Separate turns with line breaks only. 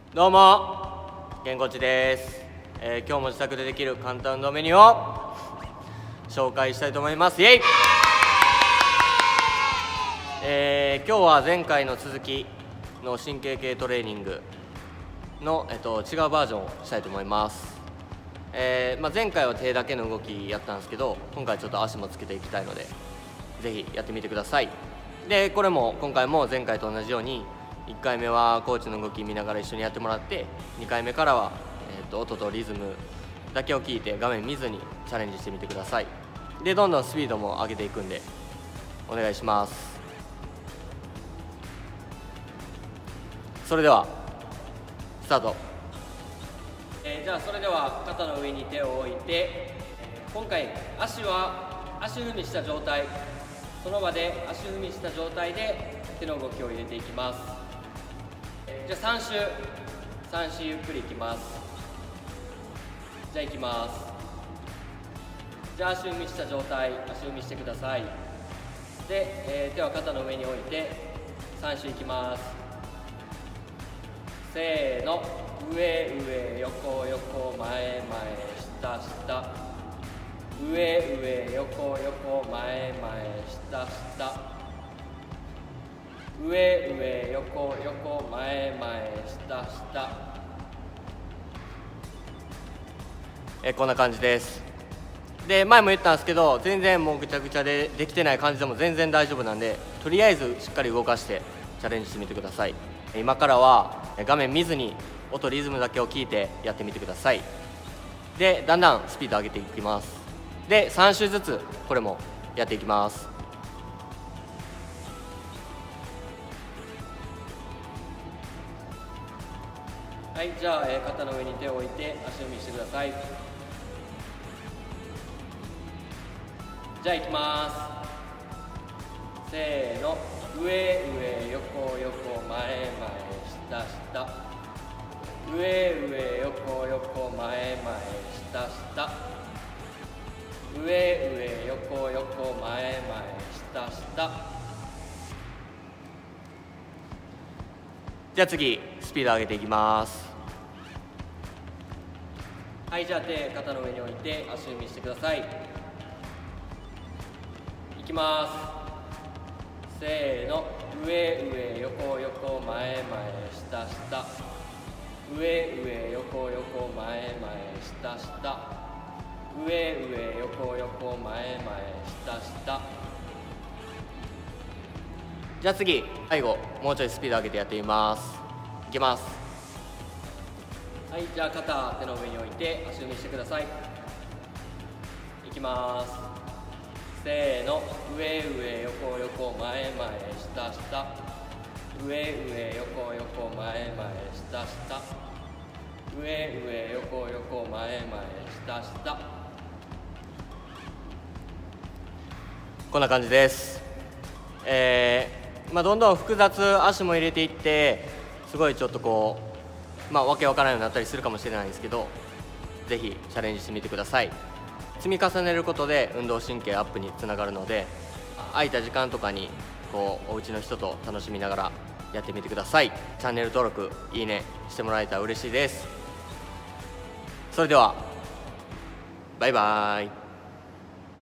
どうも、げんこちです。今日も自宅でできる簡単運動メニューを紹介したいと思います。イエイ。今日は前回の続きの神経系トレーニングの、違うバージョンをしたいと思います。前回は手だけの動きやったんですけど、今回ちょっと足もつけていきたいのでぜひやってみてください。でこれも今回も前回と同じように1回目はコーチの動き見ながら一緒にやってもらって、2回目からは、音とリズムだけを聞いて画面見ずにチャレンジしてみてください。でどんどんスピードも上げていくんでお願いします。それではスタート。じゃあそれでは肩の上に手を置いて、今回足踏みした状態、その場で足踏みした状態で手の動きを入れていきます。じゃあ3周ゆっくりいきます。じゃあいきます。じゃあ足踏みした状態、足踏みしてください。で、手は肩の上に置いて3周いきます。せーの、上上横横前前下下、上上横横前前下下、上上横横前前下下。こんな感じです。で前も言ったんですけど、全然もうぐちゃぐちゃでできてない感じでも全然大丈夫なんで、とりあえずしっかり動かしてチャレンジしてみてください。今からは画面見ずに音リズムだけを聞いてやってみてください。でだんだんスピード上げていきます。で3周ずつこれもやっていきます。はい、じゃあ、肩の上に手を置いて足踏みしてください。じゃあいきます。せーの、上上横横前前下下、上上横横前前下下、上上横横前前下下。じゃあ次スピード上げていきます。はい、じゃあ手肩の上に置いて足踏みしてください。いきます。せーの、上上横横前前下下、上上横横前前下下、上上横横前前下下。じゃあ次最後もうちょいスピード上げてやってみます。いきます。はい、じゃあ肩手の上に置いて足踏みしてください。いきます。せーの、上上横横前前下下、上上横横前前下下、上上横横前前下下。こんな感じです。どんどん複雑足も入れていって、すごいちょっとこうわけわからないようになったりするかもしれないんですけど、ぜひチャレンジしてみてください。積み重ねることで運動神経アップにつながるので、空いた時間とかにこうお家の人と楽しみながらやってみてください。チャンネル登録いいねしてもらえたら嬉しいです。それではバイバーイ。